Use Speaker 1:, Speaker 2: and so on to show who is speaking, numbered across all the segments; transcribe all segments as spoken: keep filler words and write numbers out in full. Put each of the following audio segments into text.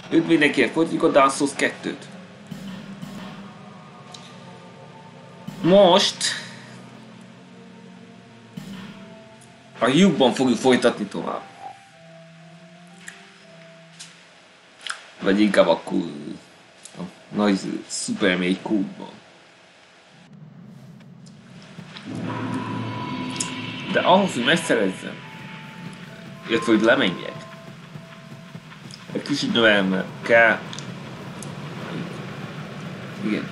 Speaker 1: Őt mindenkiért folytatjuk a Dark Souls kettőt. Most a Hue-ban fogjuk folytatni tovább. Vagy inkább a, a nagy szuper mély kútban. De ahhoz, hogy megszerezzem, illetve hogy lemenjek, egy kicsit növelnem kell. Igen.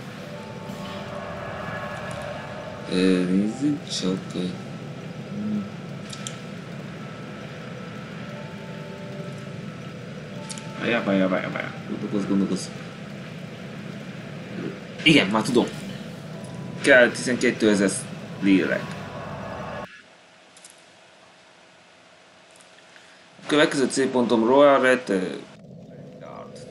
Speaker 1: Nézzük csak. Várjál, várjál, várjál, várjál. Gondolkozz, gondolkozz. Igen, már tudom. Kell tizenkétezer lélek. A következő célpontom Royal Red Guard.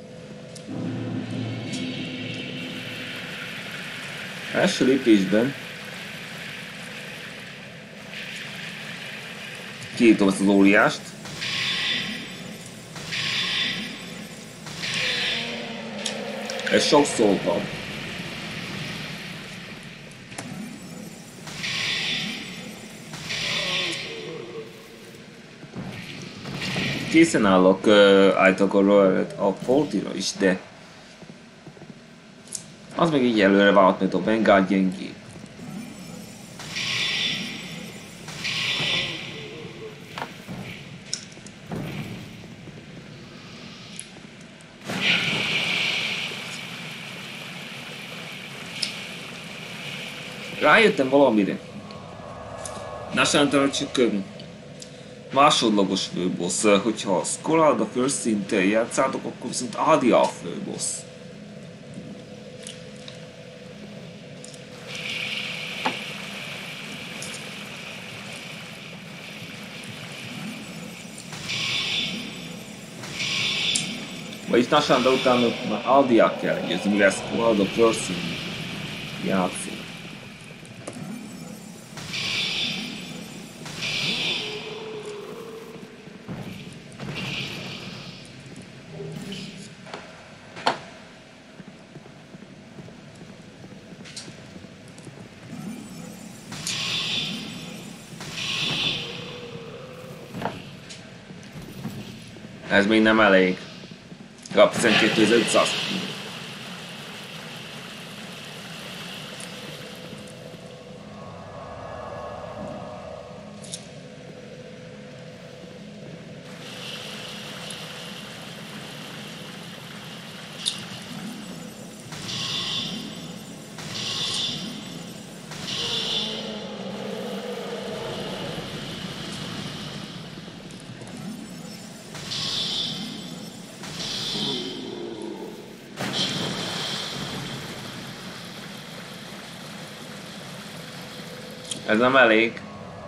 Speaker 1: Első lépésben kiírtom ezt az óriást. Ez sok szó van. Készen állok uh, általában a Fortira is, de az meg így előre vált, mert a Vanguard gyengébb. Rájöttem valamire. Nasántal csak másodlagos főbossz, hogyha Skolard a first szinten játszátok, akkor viszont Adia a főbossz. Vagyis Nasántal utána már Adia kell győzni, mivel Skolard a first szinten játszik. Ez még nem elég. Kap tizenkétezer-ötszáz. Ez nem elég.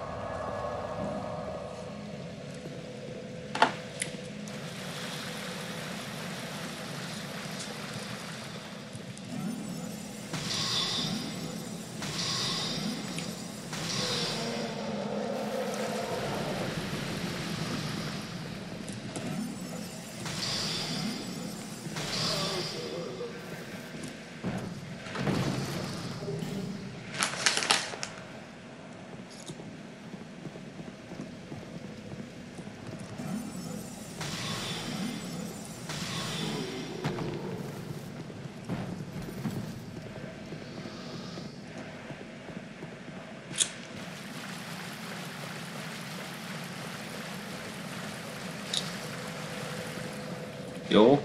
Speaker 1: Jó.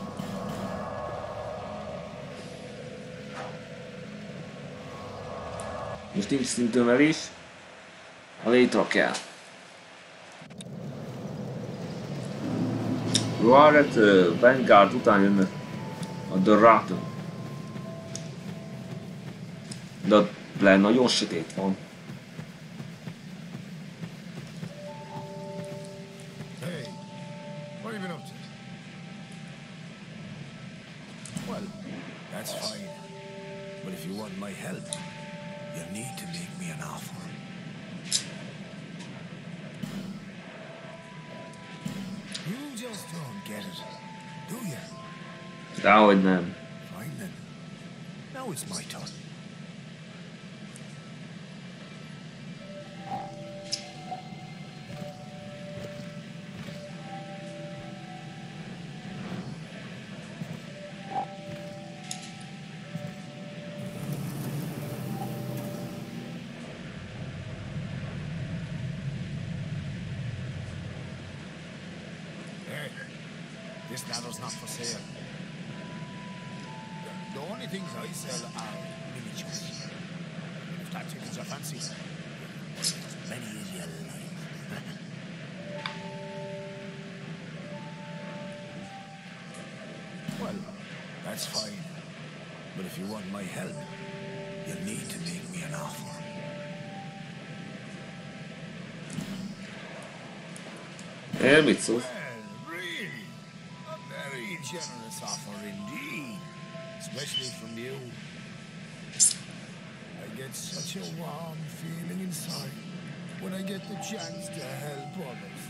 Speaker 1: Most nincs szintőmelés. A létra kell. Roaret uh, Vanguard után jön a The Ratten. De le nagyon sötét van.
Speaker 2: You just don't get it. Do you?
Speaker 1: Dehogy nem.
Speaker 2: Fine then. Now it's my turn. This ladder's not for sale. The only things I sell are miniatures. If that tickles your fancy, many is your life. Well, that's fine. But if you want my help, you need to make me an offer.
Speaker 1: Él mit szólsz?
Speaker 2: Generous offer indeed, especially from you. I get such a warm feeling inside when I get the chance to help others.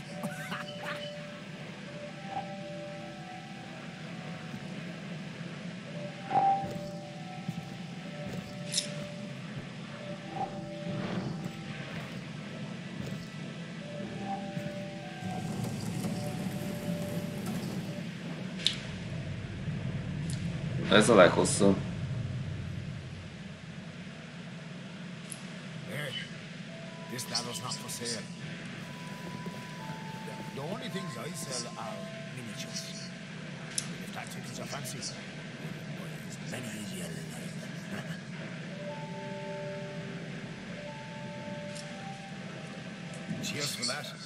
Speaker 1: Ez a leghosszabb.
Speaker 2: Hey, this ladder's not for sale. The only things I sell are miniatures. If that tickles your fancy, many is your life. Cheers for that.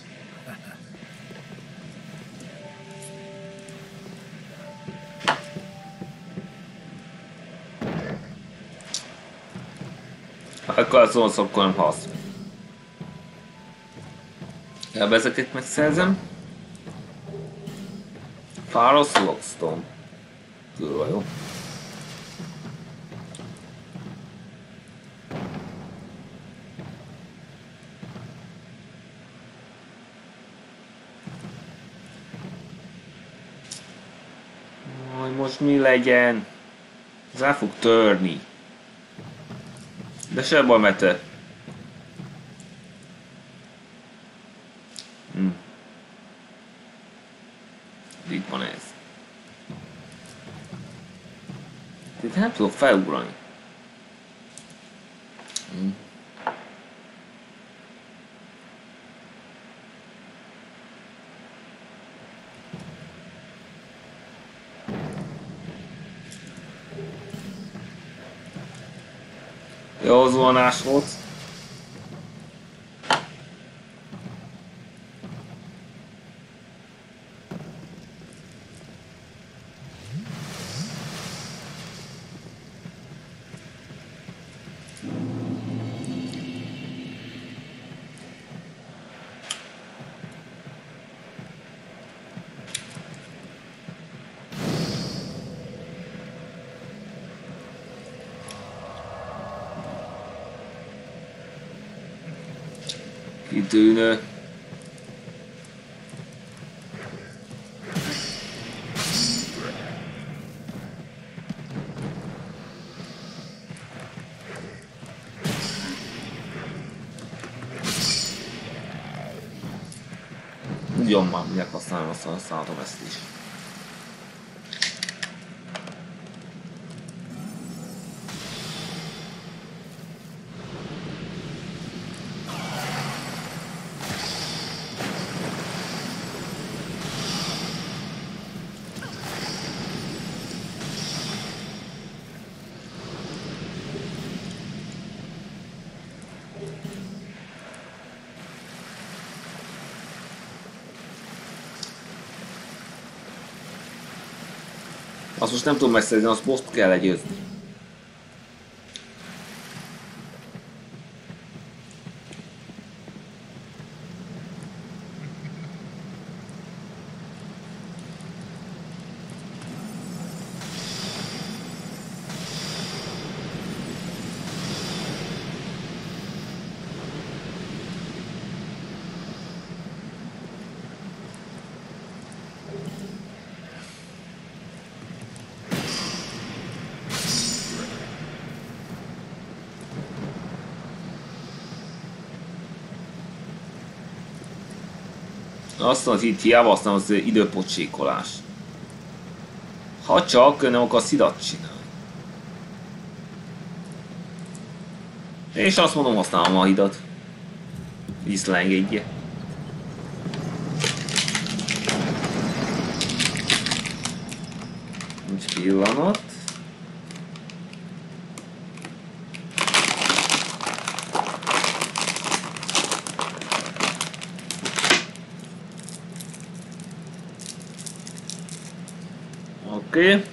Speaker 1: Akkor az szóval akkor nem hasz. Ebbe ezeket megszerzem. Pharos Lockstone. Kurva jó. Majd most mi legyen? Ez el fog törni. De se baj, mert te... Hm. Itt van ez. Itt nem tudok felugrani. Hm. Jó zuhanás volt. Kitűnő. Ugyan már, mindjárt használom, azt használhatom ezt is. Azt most nem tudom megszerzni, azt most kell legyőzni. Azt az itt hiába aztán az időpocsékolás. Ha csak nem akarsz hidat csinálni. És azt mondom, használom a hidat. Visszaengedje. Nincs pillanat. Oké. Okay.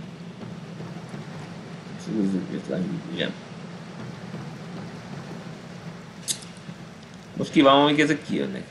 Speaker 1: Igen. Most kívánom, hogy ezek kijönnek.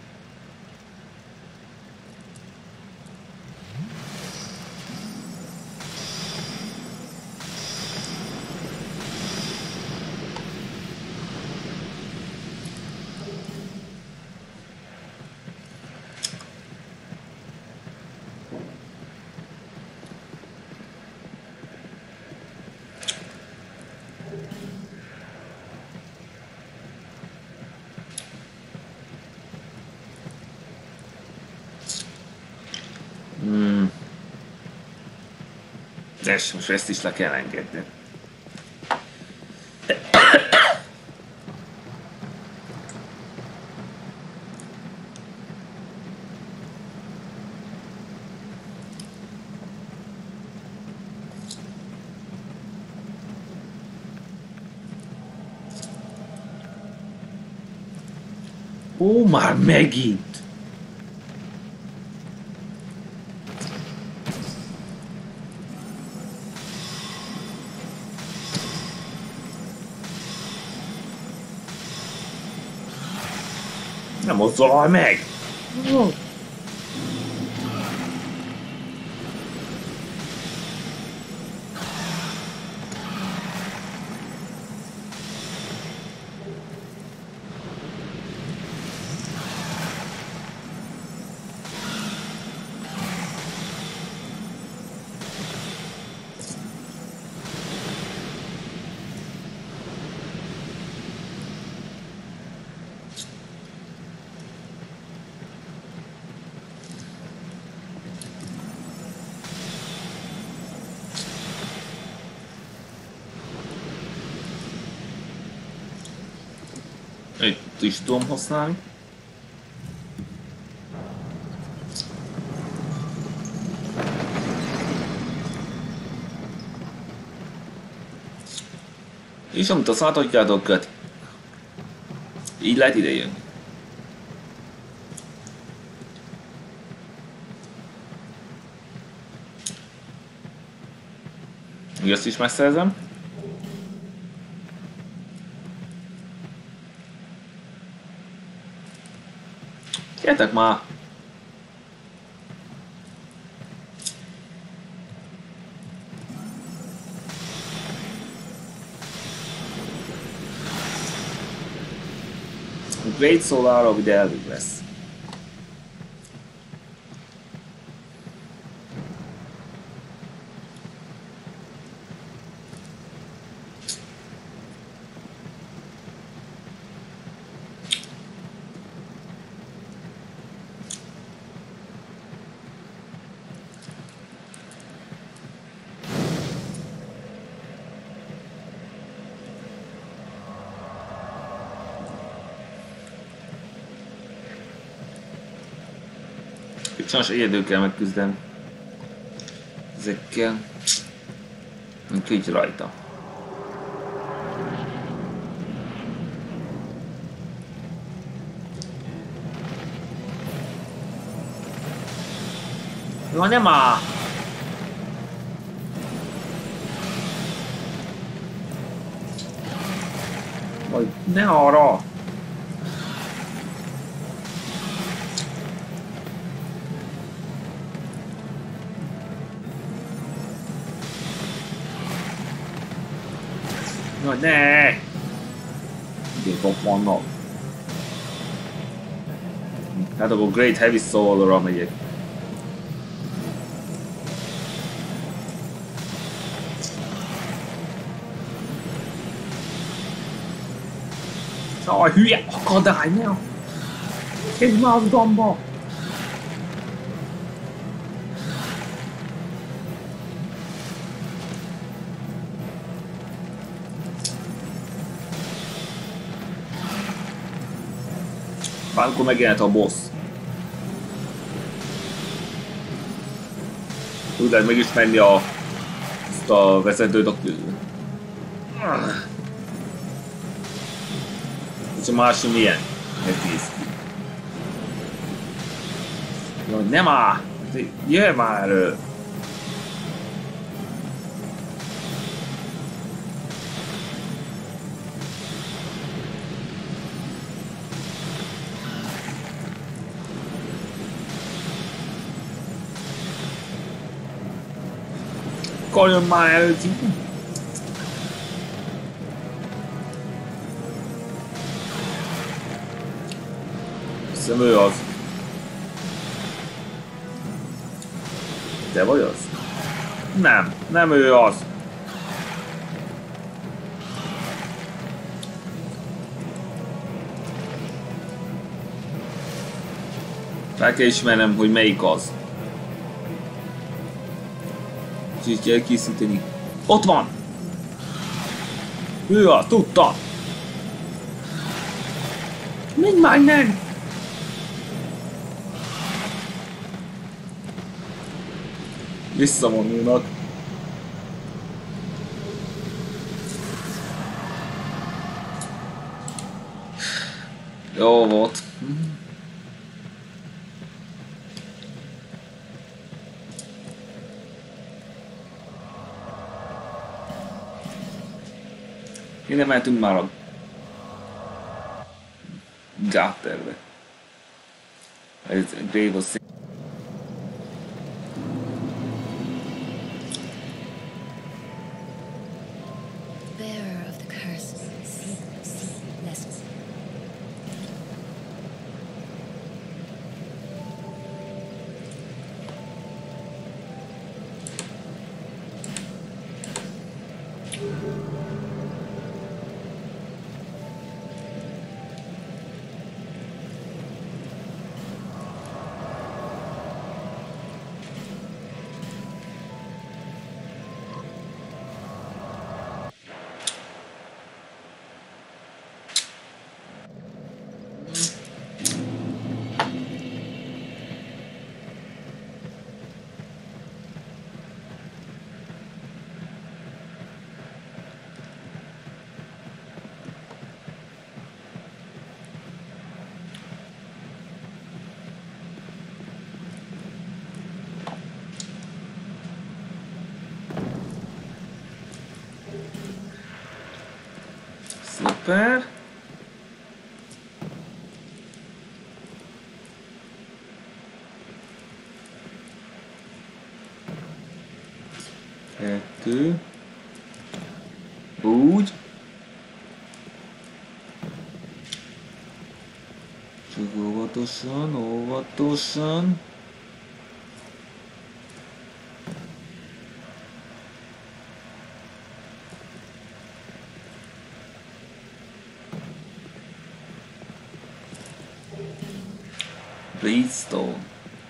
Speaker 1: Hmm. De most ezt is le kell engedni. Ó, már megint! Nem mozdulj meg! Oh. Itt is tudom használni. És amit azt láthatjátok, így lehet ide jönni. Ezt is megszerzem. Gyertek már! A Great Solar ide elég lesz. Sajnos egyedül kell megküzdeni ezekkel. Mint így rajta. Jó, nem áll! Vagy ne arra! No, ne! Itt ott vannak. Hát akkor Great Heavy Soul-ra megyek. Szóval hülye akadály, ne! Egy más gamba! Amikor megjelent a boss. Úgy lehet meg is menni a, azt a vezetőt a közül. És a másik milyen? Nehéz ki. Jaj, nem áll! Jöjj már! Akarjon már előtt! Hiszem ő az. Te vagy az? Nem, nem ő az. Fel kell ismernem, hogy melyik az. Úgyhogy kell készíteni. Ott van! Ő az, tudta! Még már nem! Visszavonulnak. Jó volt. Innen mehetünk már a Gátterbe. Ez Grave of Sin.
Speaker 3: Bearer of the curse, seek, seek blessings.
Speaker 1: Szuper. Kettő. Úgy. Csak óvatosan, óvatosan. Breedstone.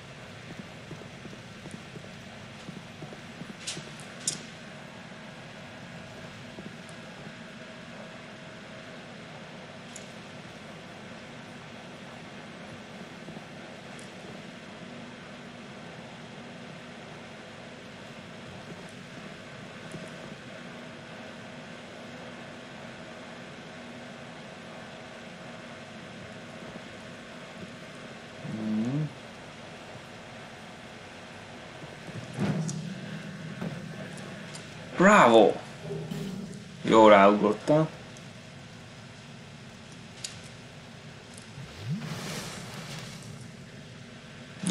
Speaker 1: Bravo! Jól ráugrottam. Hm.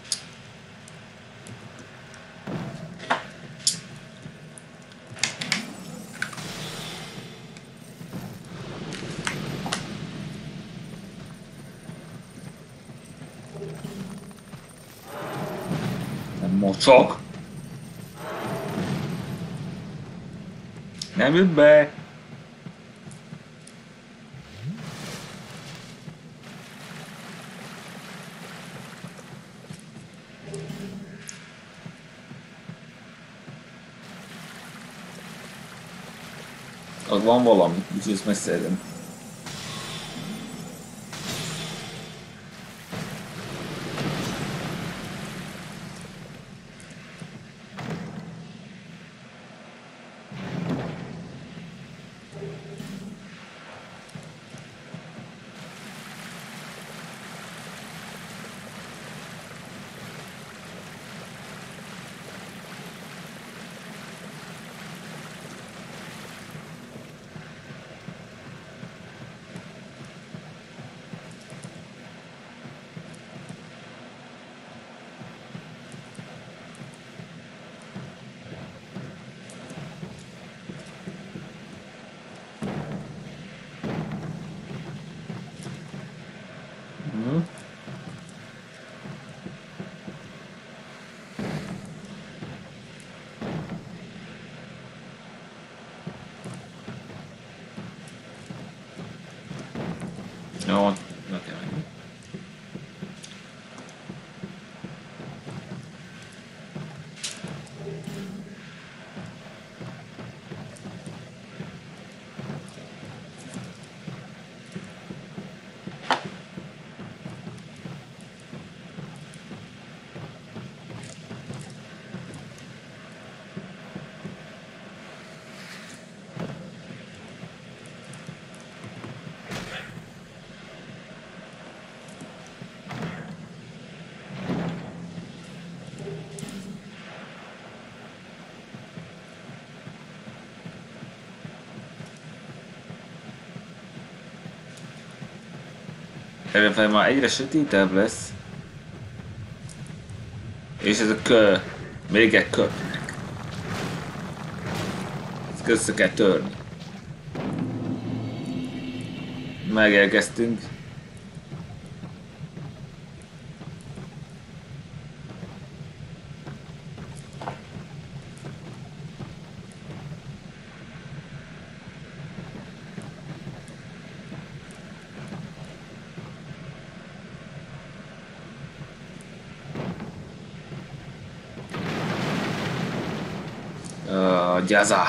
Speaker 1: Nem mocsok. Nem jut be! Az van valami, úgyhogy ezt megszerzem. Erre már egyre sötétebb lesz. És ez a kö... Még egy kö. Ezt össze kell törni. Megérkeztünk. Uh, Gyaza.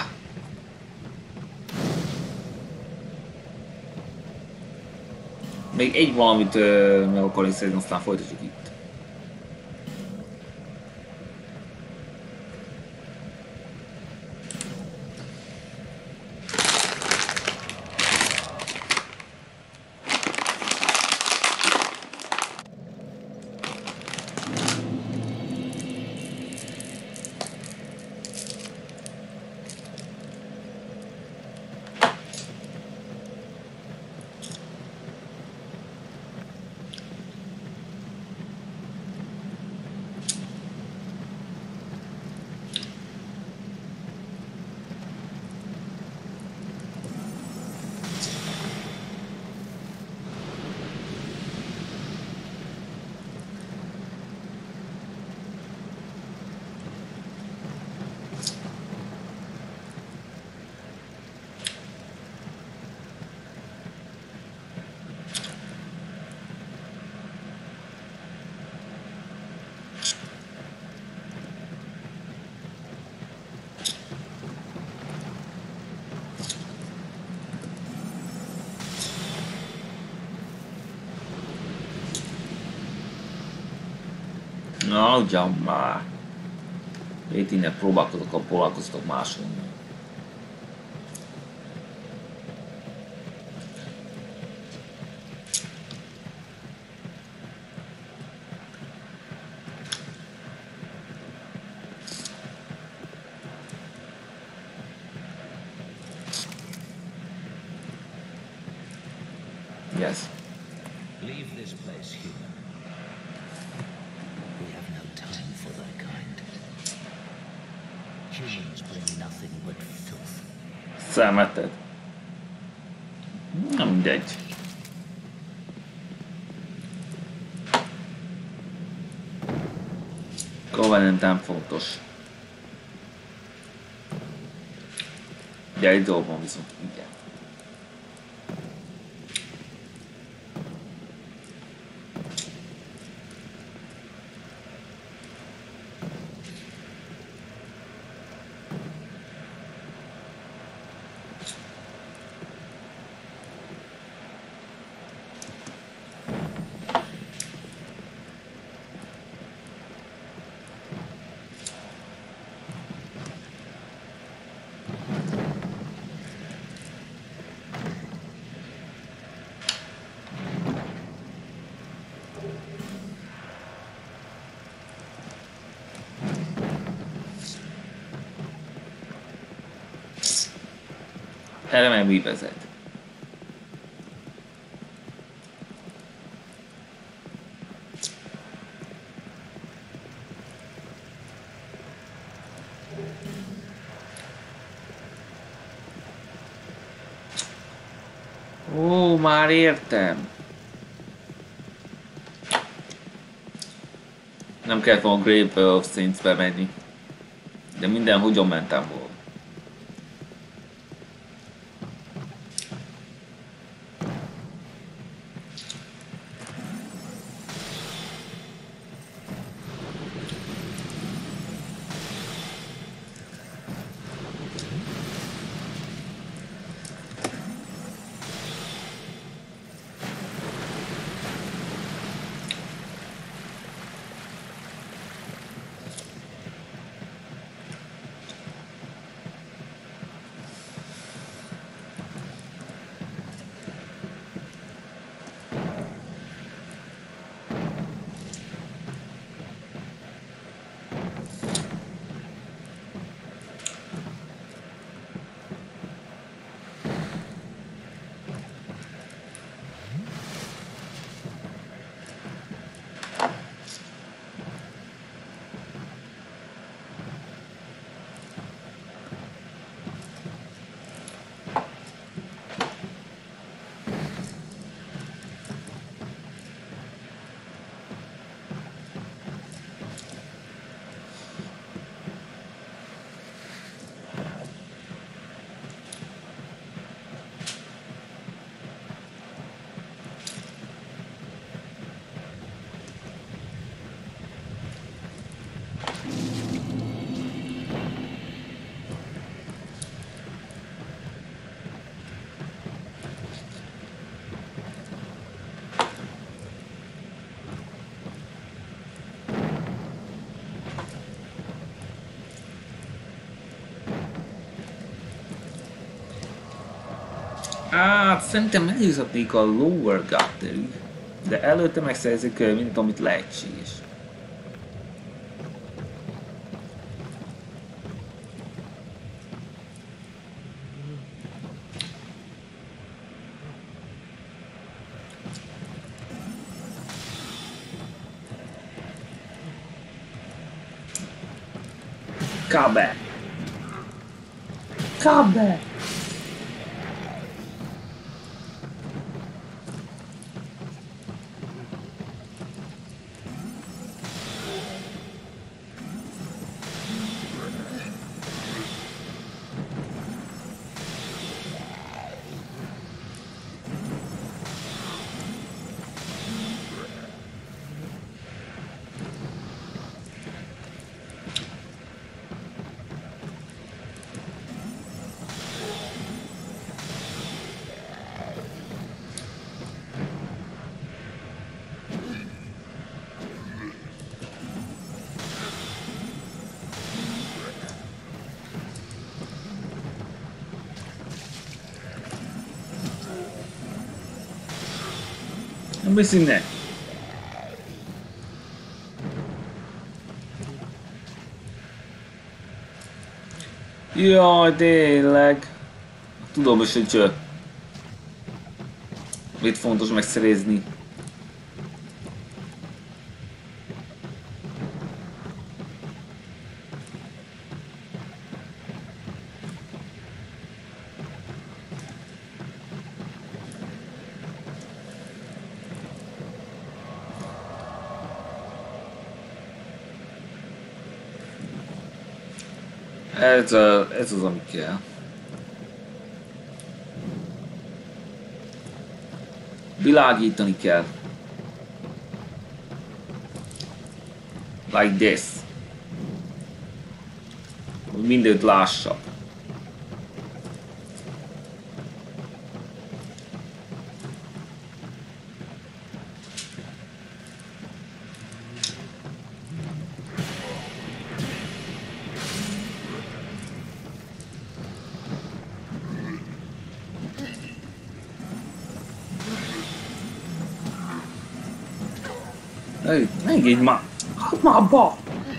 Speaker 1: Még egy valamit uh, meg akarok szerezni, aztán folytatjuk itt. Na, ugyan már. Itt innen próbálkozok, a próbálkoztok máshol. Yes.
Speaker 4: Leave this place, human. We have no time for that kind. Humans bring nothing but filth.
Speaker 1: Szemeted. Nem mindegy. Covenant nem fontos. De egy dolgom viszont igen. Erre meg mi vezet? Ó, már értem. Nem kellett volna Grave of Saints-be menni. De minden hogyan mentem volna. Hát szerintem megjuthatnék a Lower Gutterig, de előtte megszerzik mindent, amit lehetséges. Kábe! Kábe! Nem mész innen! Jaj, tényleg! Tudom is, hogy cső. Mit fontos megszerezni. Ez, a, ez az, ami kell. Világítani kell. Like this. Hogy mindent lássak. Hey, ne engedj már! Hadd már abba!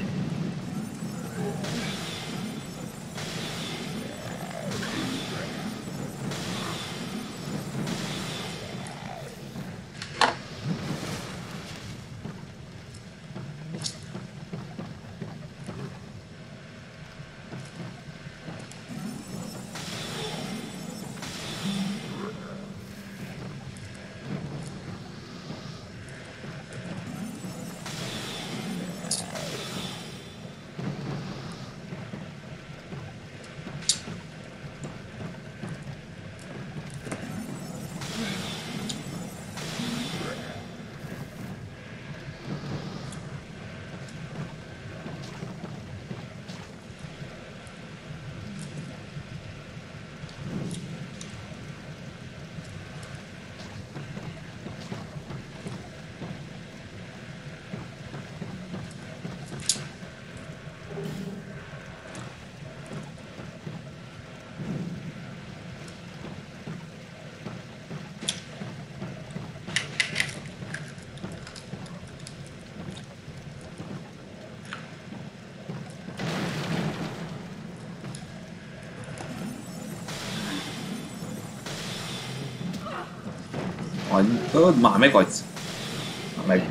Speaker 1: Majd öld már, megadsz! Na meg...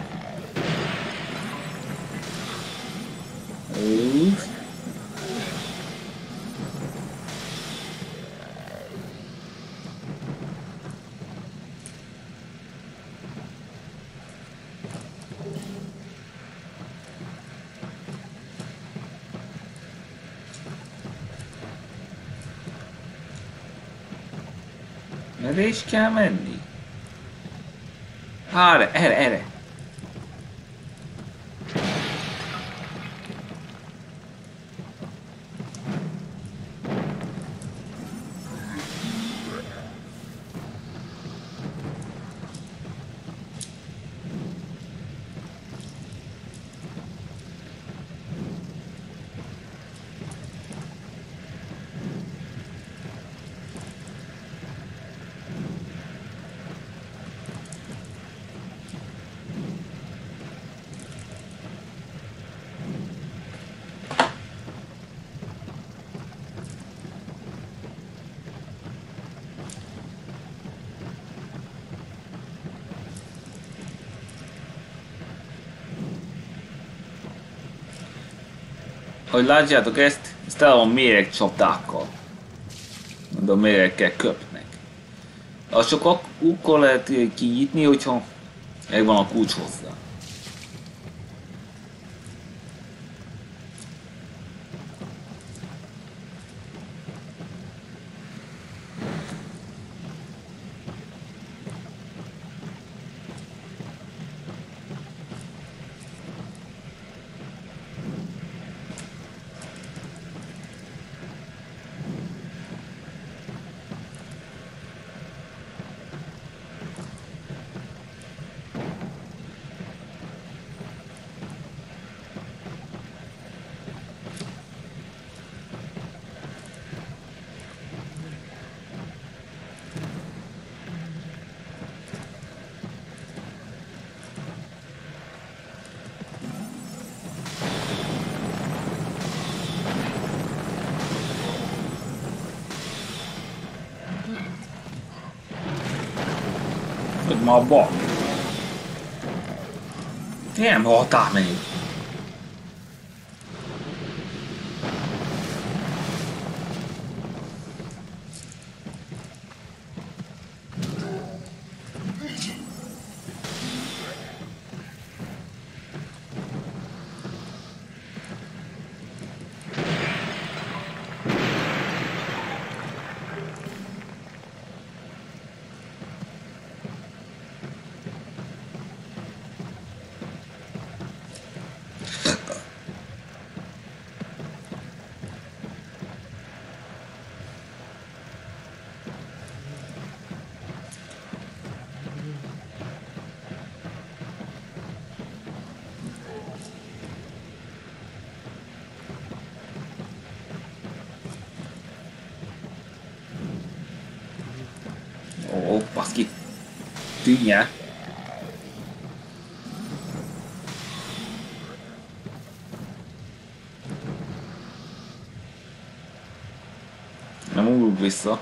Speaker 1: Uff. Erre is kell menni? Erre, erre, erre. Hogy látjátok ezt, ez tele van méreg csapdákkal. De a méregkel köpnek. Azt csak akkor lehet kinyitni, hogyha megvan a kulcs hozzá. Hogy ma a bal. Nem haltál még. Ó, baszki. Tűnje. Nem ugrunk vissza.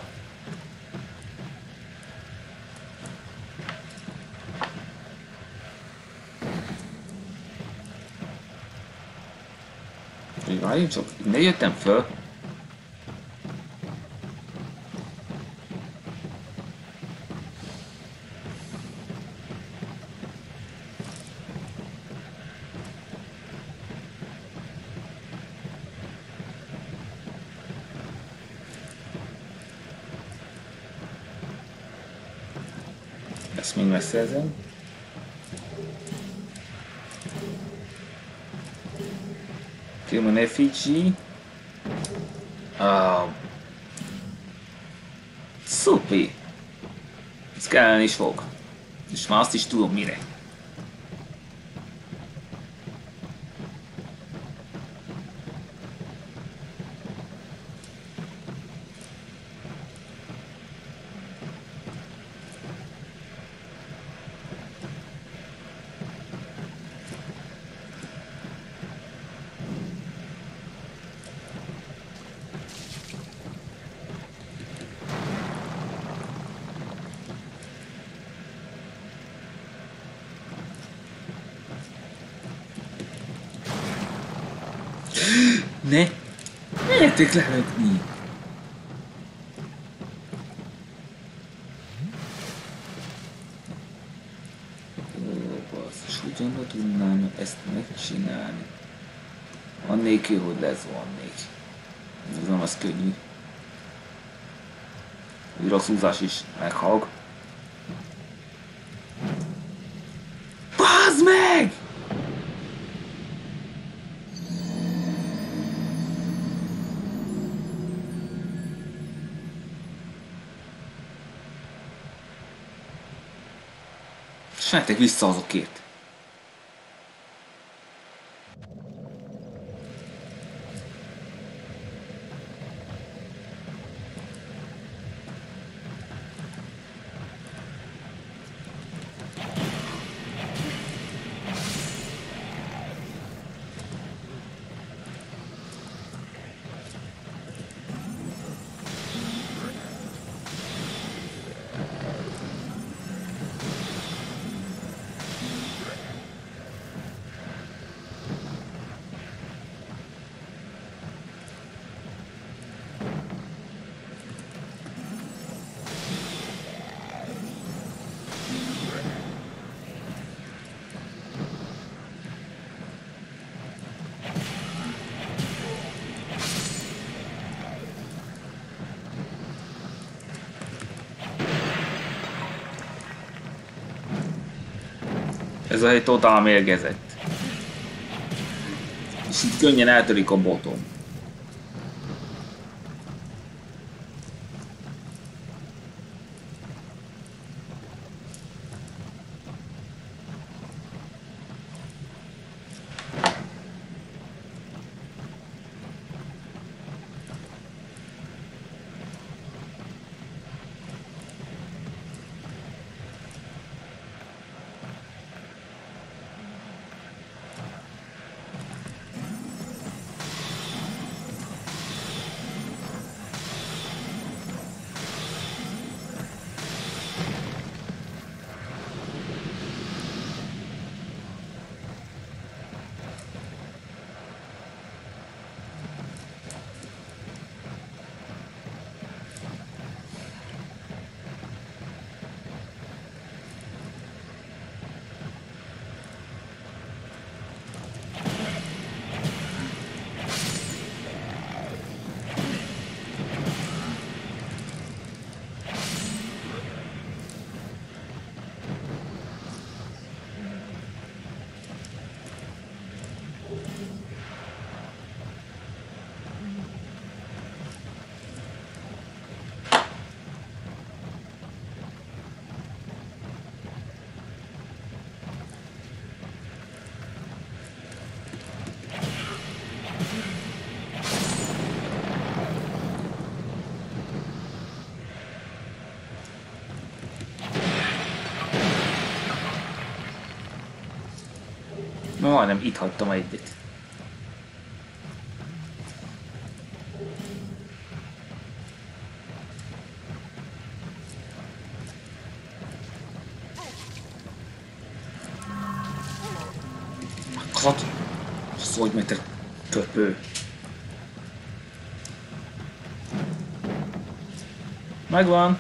Speaker 1: Várjunk csak, ne jöttem föl. Ezt még megszerzem. Human effigy. Uh, Szupi. Ez kellene is fog. És már azt is tudom mire. Ne! Merjetek lelökni! Ó, basszus, hogyan tudnám ezt megcsinálni? Annélkül, hogy lezuhannék. Ez nem az könnyű. Újra szúzás is meghag. Bazd meg! Menjetek vissza azokért. Ez a hely totál mérgezett. És itt könnyen eltörik a botom. Majdnem itt hagytam egyet. Kat! Szólj meg, te köpő! Megvan!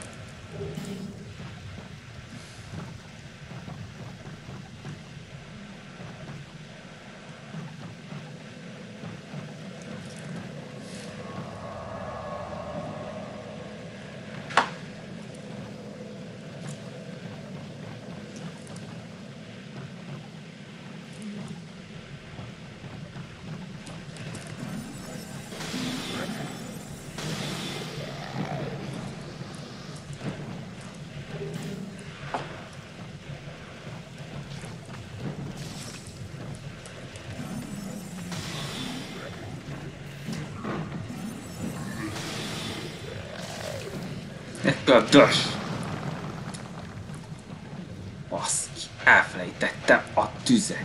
Speaker 1: Ködös! Baszki, elfelejtettem a tüzet.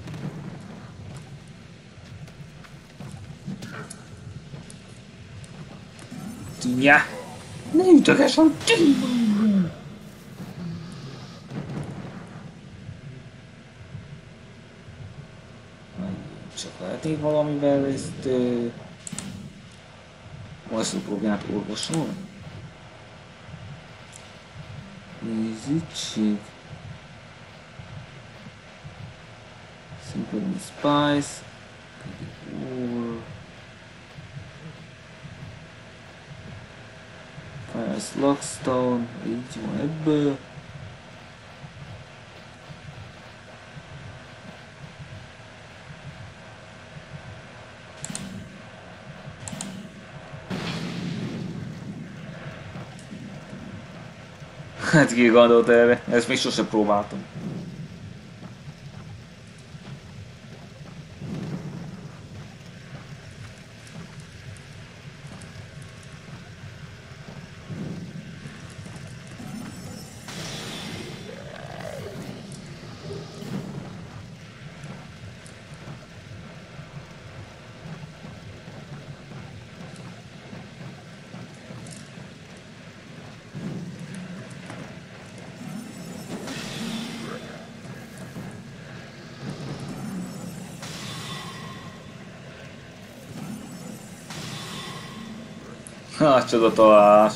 Speaker 1: Tűnje! Ne ütöges a tűn! Csak lehetnék valamivel ezt... Uh, Most problémát orvosolni? Nézítség. Simple Spice. Fire Slugstone. Így van ebből. Hát ki gondolt erre? Ezt még sosem próbáltam. Hát csoda találás.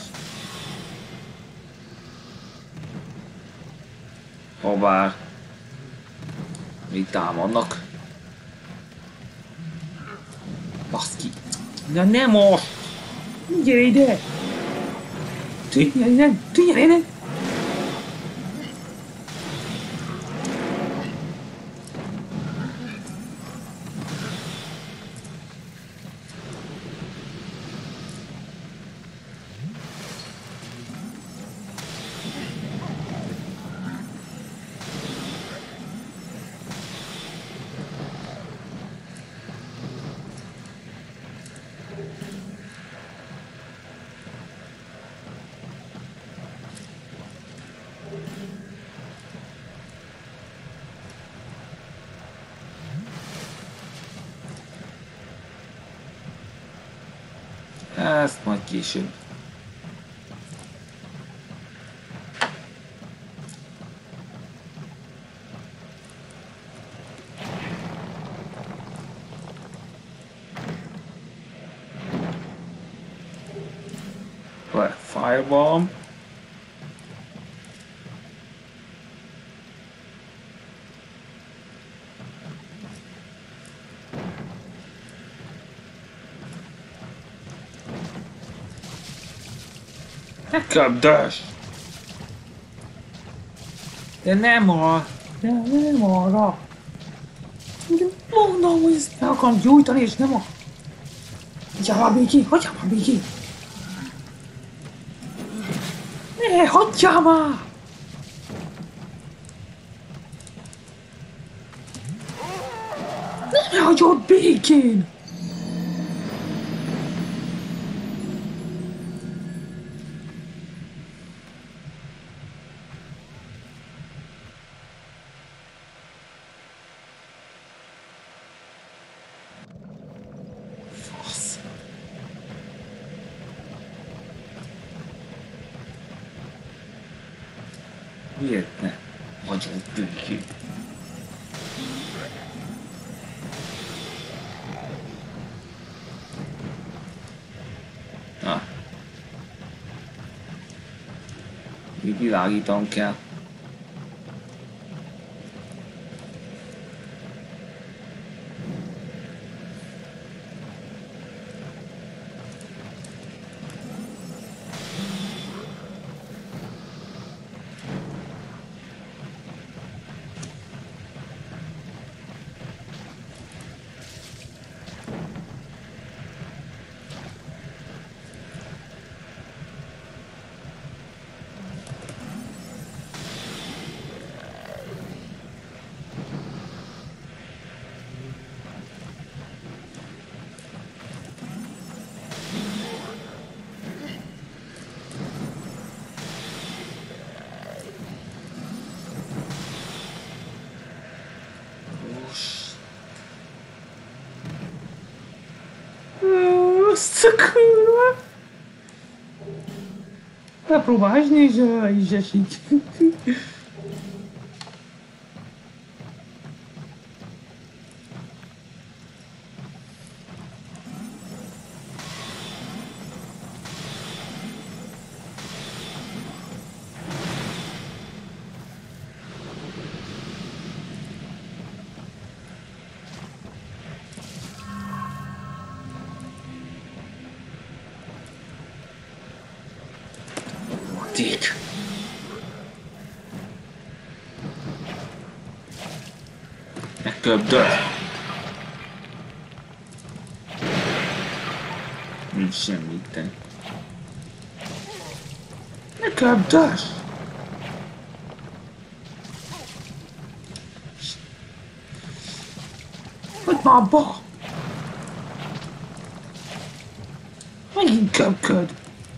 Speaker 1: Habár. Még támadnak. Baszki. Na nem most! Gyere ide! Tűnj innen! Tűnj innen! ezt majd később. Firebomb. Nekem dash! De nem arra! De nem arra! Mondom, hogy ezt meg akarom gyújtani, és nem a... Hagyjál már békén! Hagyjál már békén! Ne, hagyjál már! Ne hagyod békén! Fasz. Miért ne hagyod békén? Na. Még világítanom kell. Nossa, kurva! Dá pra baixo, né? Já, já achei que... Dick. Megköpdöd. Nincs semmi te. Megköpdöd. Hogy már abba? Megint köpköd.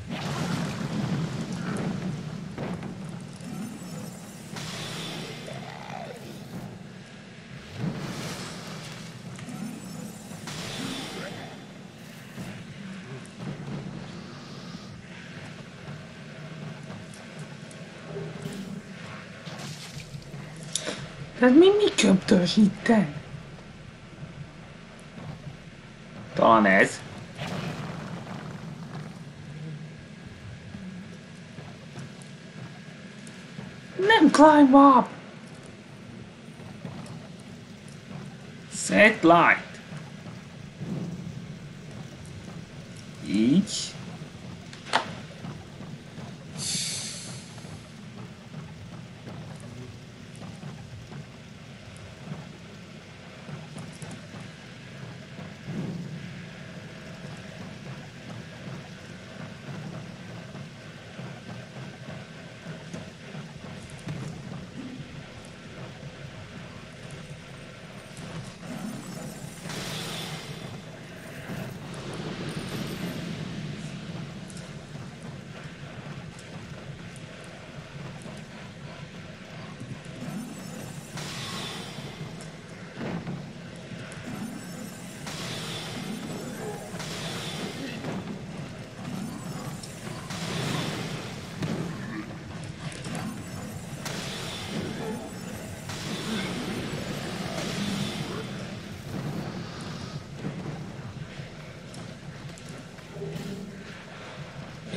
Speaker 1: Ez mi mi köptös itten? Talán ez. Nem climb up! Set light. Így.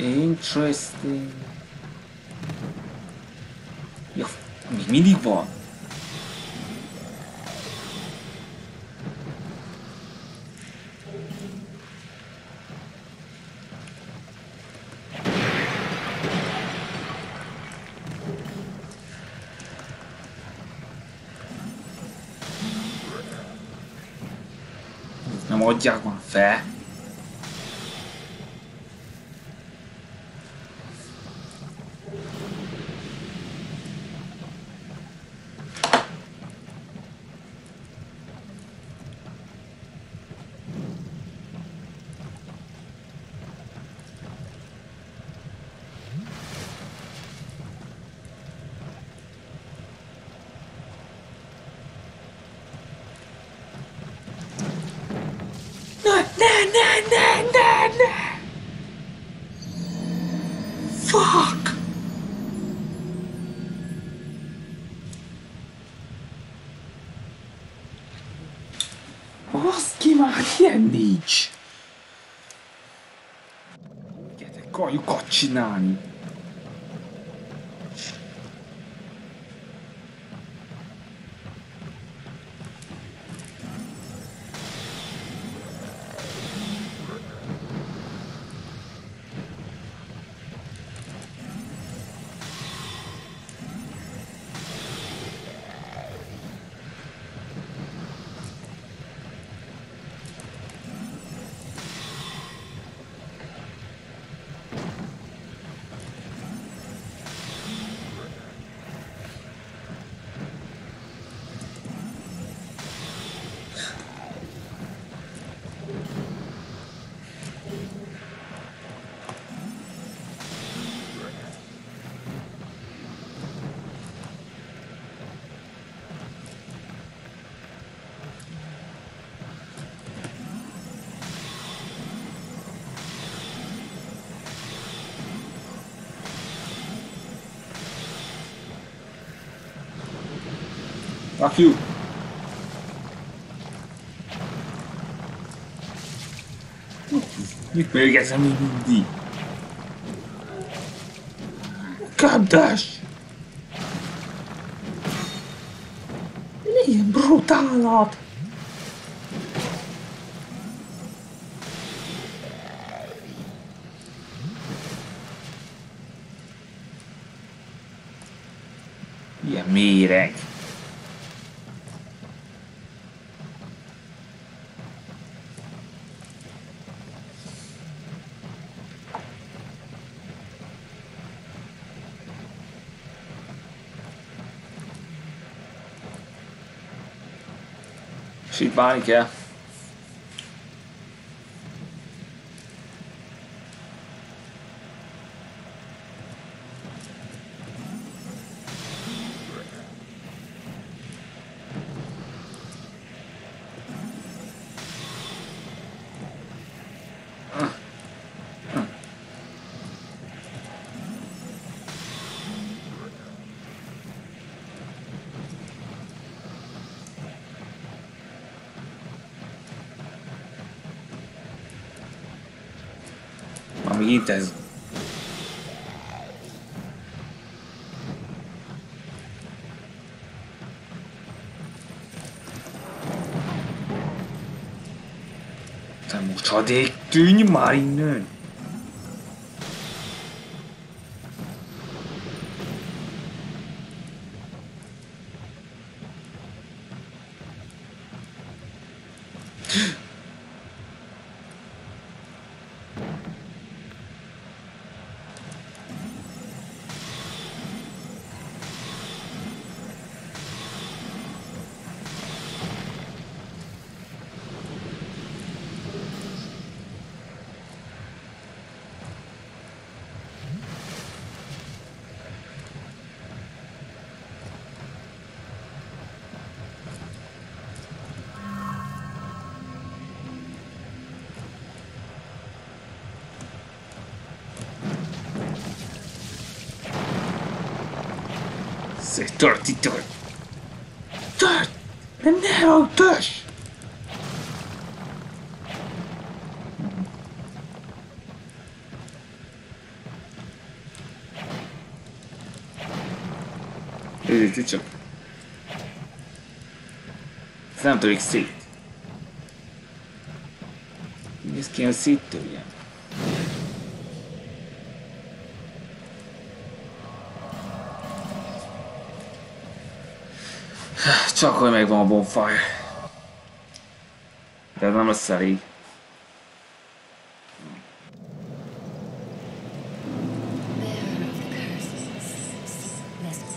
Speaker 1: Interesting. Ja, még mindig van. Nem adják már fel. Ne, ne, ne, ne, ne! Fuck! Baszki már, ilyen nincs! Gyere, kajukat csinálni! Fuck you! Mit mérgezem még mindig? Kedves! Milyen brutálat! Milyen méreg! És itt válni kell. Még itt ez. Te mocsadék, tűnj már innen! Széttörtítő! Tört! Nem, ne, törs! Nézzétek csak. Ez nem törik szét. Nézd ki, hogy széttörjen. Csak hogy megvan a bonfire. De ez nem lesz elég.
Speaker 3: Bearer of the curse, seek blessings.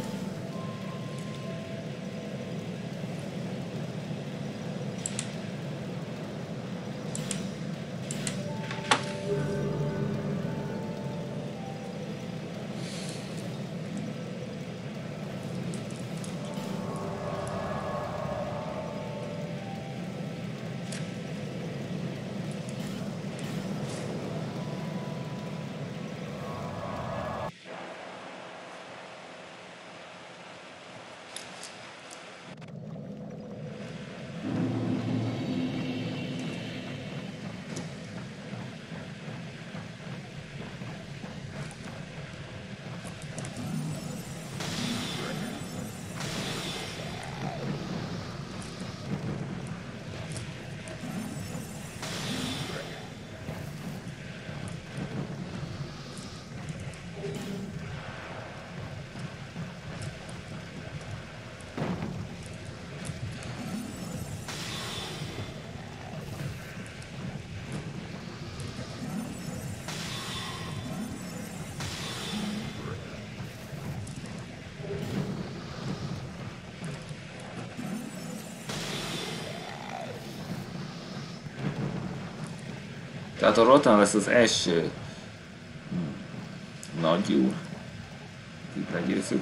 Speaker 1: Tehát a Rotan lesz az első hmm, nagy úr. Itt legyőzzük.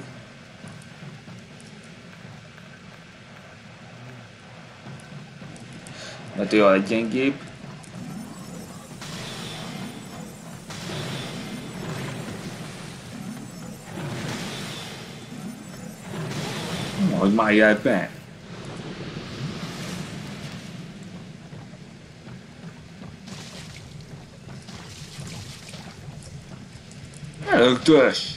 Speaker 1: Mert ő a leggyengébb. Hogy már jel be. Elögtös!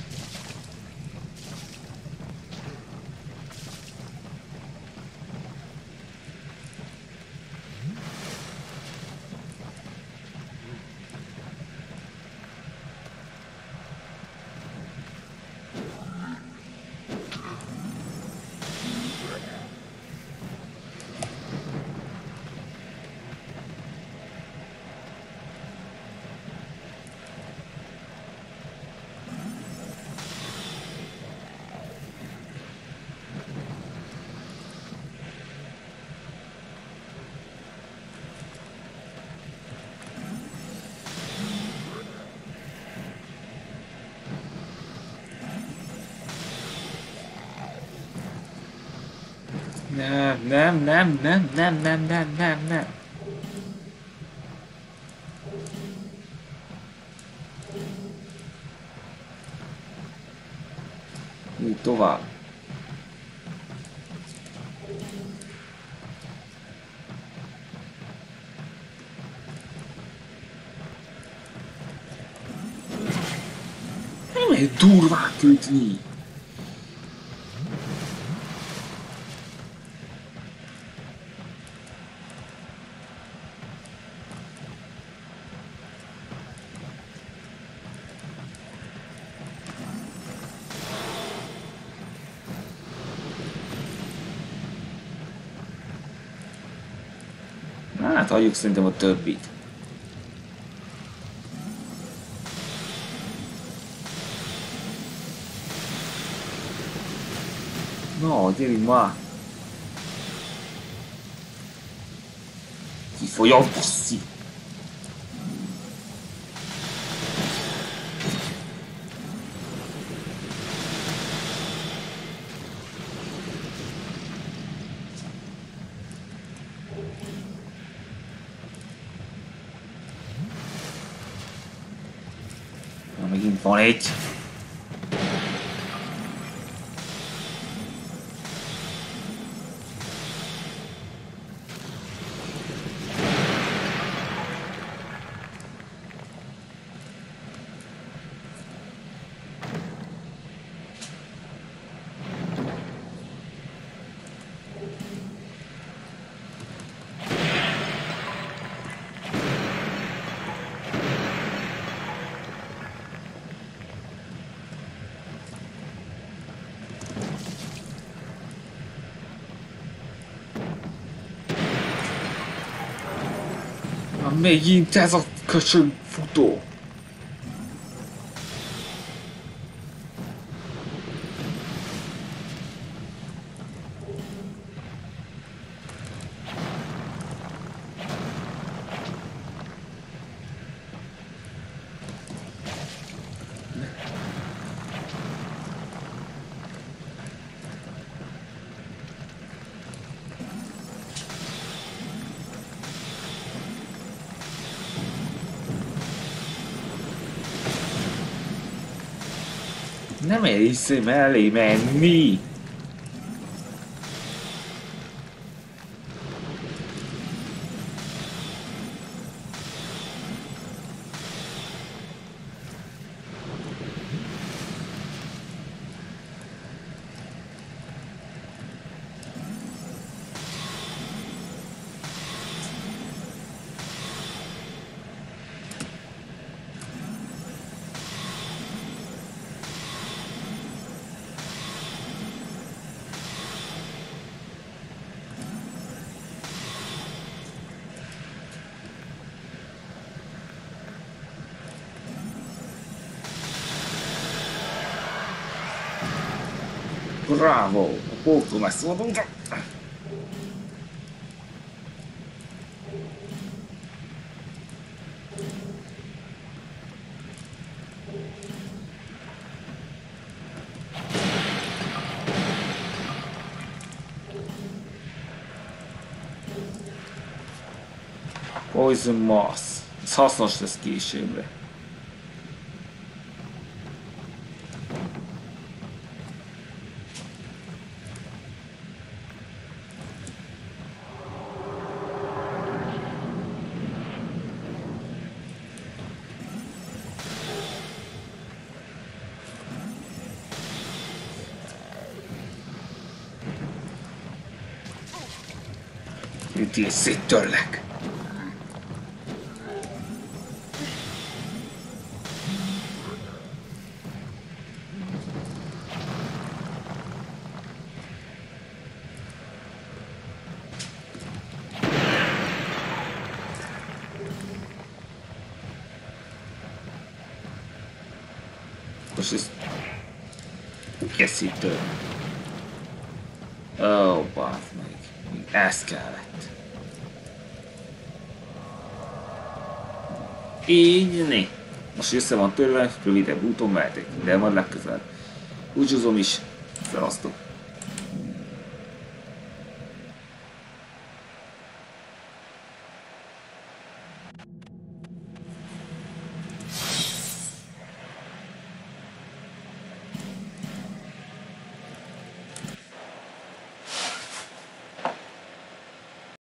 Speaker 1: Nem, nem, nem, nem, nem, nem, nem, nem, nem. Így tovább. Nem egy durvát ütni. Hát hagyjuk szerintem a többit. No, gyerünk már! Ki fogja basszi! Na, megint van egy. Na, megint ez a köcsög futó. Nem ész mellé menni! Bravo! A pókról megszabadultam! Poison Moss. Ez hasznos lesz későbbre. Ütél széttörlek! Most ez... Készítő. Ó, oh, bász meg. Ez kellett. Így né. Most össze van törve, rövidebb úton mehetek, de majd legközelebb. Búcsúzom is. Szevasztok.